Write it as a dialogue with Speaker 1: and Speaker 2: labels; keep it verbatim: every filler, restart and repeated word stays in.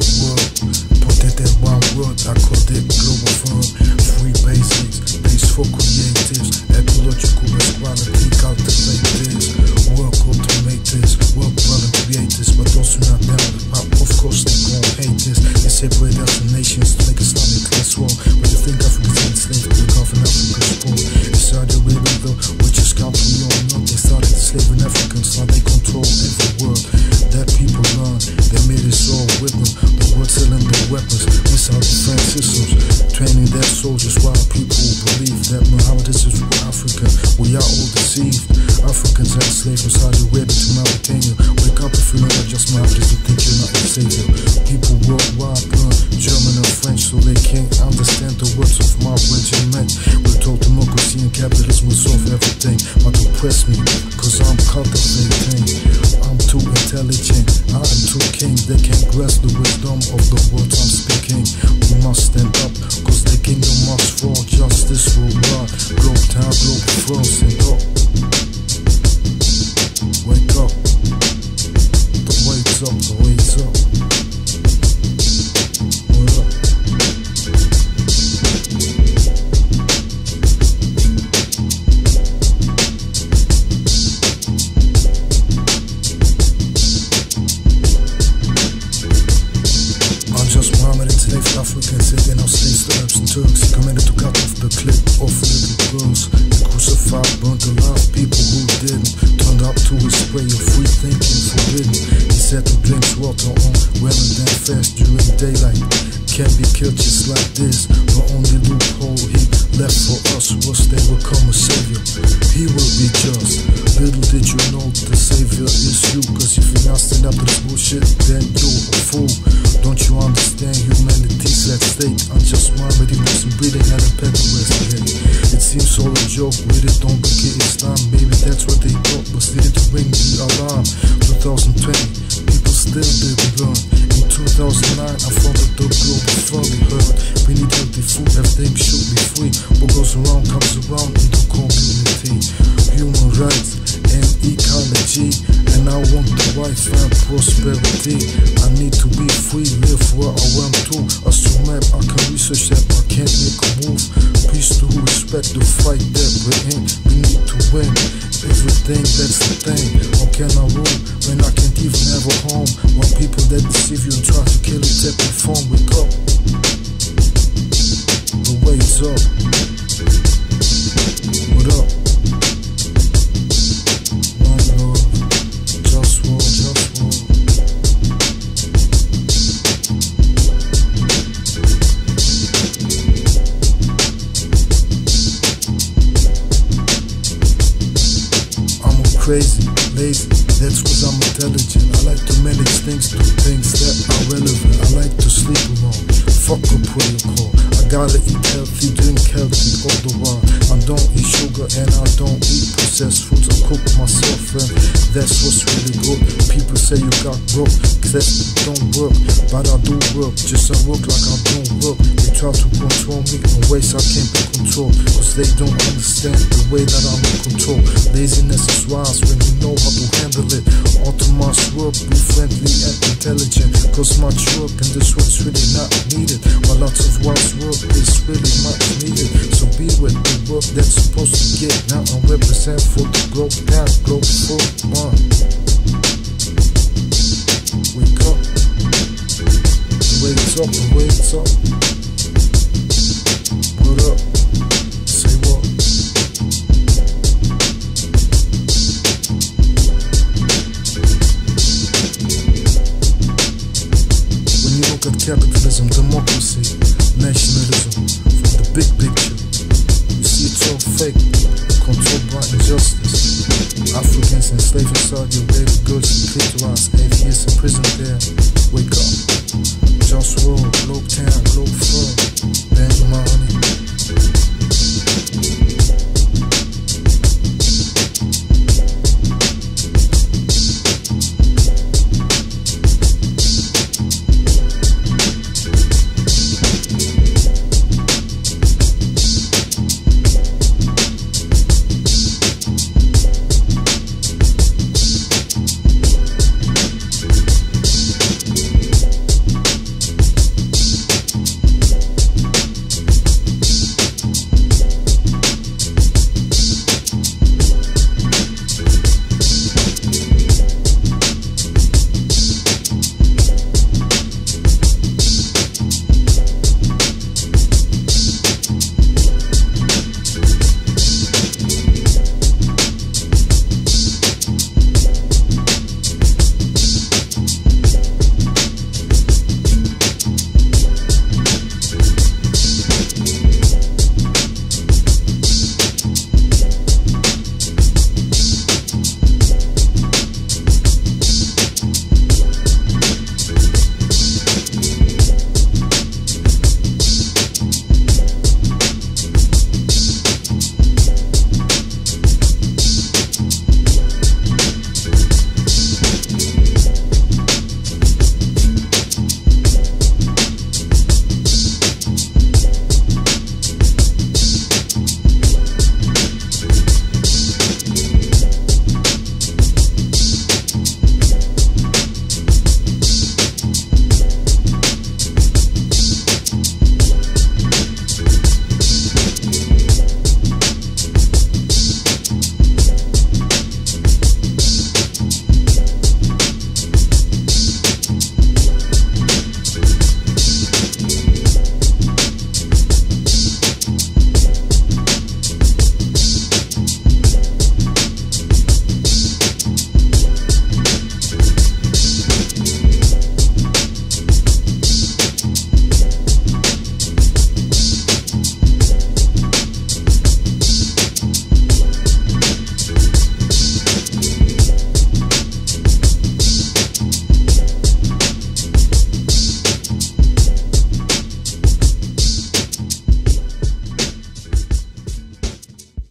Speaker 1: the world. Put it in one word, I call it global firm. Three basics, peaceful creatives, ecological equality, cultivate this. Work, automate this, work well and create this. But those who not down the pop, of course they gon' hate this. They separate us from nations to make Islamic class war. When you think Africans enslaved to the Gulf and Africa's poor. It's Saudi Arabia though, which is country we all know. They started enslaving Africans, now they control every world. That people learn, they made us all with them. The world selling their weapons, missile defense systems, training their soldiers while people believe that Muhammad is for Africa. We are all deceived. Africans are enslaved from Saudi Arabia to Mauritania. Wake up if you know that just Muhammad is, you think you're not a savior. People worldwide learn German and French so they can't understand the words of my regiment. We're told democracy and capitalism will solve everything. But oppress me, cause I'm cultivating. I'm too intelligent, I am too king. They can't grasp the wisdom of the words I'm speaking. We must stand up, cause the kingdom must fall. Justice will rise, globe town, globe throne. Stand up, wake up. The wait's up, the wait's up. What up? Enslaved Africans, taking our slaves to Arabs and Turks, committed to cut off the clip of little girls. He crucified, burned alive people who didn't. Turned up to his way of free thinking forbidden. He said to drink water on rather than fast during daylight. Can't be killed just like this. The only loophole he left for us was they will come a savior. He will be just. Little did you know the savior is you. Cause if you not stand up to this bullshit, then you're a fool. Don't you understand humanity's at stake? Unjust mind, but he wasn't breathing at a pedal yesterday. It seems all a joke, with it don't get Islam. Maybe that's what they thought was needed to ring the alarm. twenty twenty, people still didn't learn. In two thousand nine, I founded the global fund. We heard we need healthy food, everything should be free. What goes around comes around in the community. Human rights and ecology, and I want the wife and prosperity. I need to be free, live where I want to. Assume I can research that, but can't make a move. Peace to respect the fight that we're in. We need to win everything, that's the thing. How can I rule when I can't even have a home? While people that deceive you and try to kill you take your phone. Wake up, the wait's up. What up? Crazy, lazy, that's cause I'm intelligent. I like to manage things, do things that are relevant. I like to sleep alone, fuck a protocol. I gotta eat healthy, drink healthy all the while. I don't eat sugar and I don't eat processed foods. I cook myself and that's what's really good. People say you got broke, cause that don't work. But I do work, just I work like I don't work. They try to control me in ways I can't be controlled. Cause they don't understand the way that I'm in control. Laziness is wise when you know how to handle it. Autonomous work, be friendly and intelligent. Cause much work in this world's really not needed. While lots of wise work is really much needed. So be with the work that's supposed to get. Now I represent for the globe, down, globe, full one. Wake up, the wait's up, the wait's up. What up? Say what? When you look at capitalism, democracy, nationalism, from the big picture, you see it's all fake, controlled by injustice. Africans enslaved in Saudi Arabia, girls in clitoris, atheists in prison there. Wake up.